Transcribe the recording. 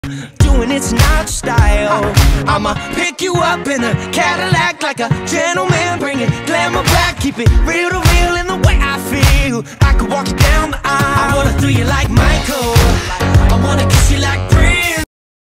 doing it's not style. I'ma pick you up in a Cadillac like a gentleman, bring it glamour back, keep it real to real in the way I feel. I could walk you down the aisle, I wanna throw you like Michael.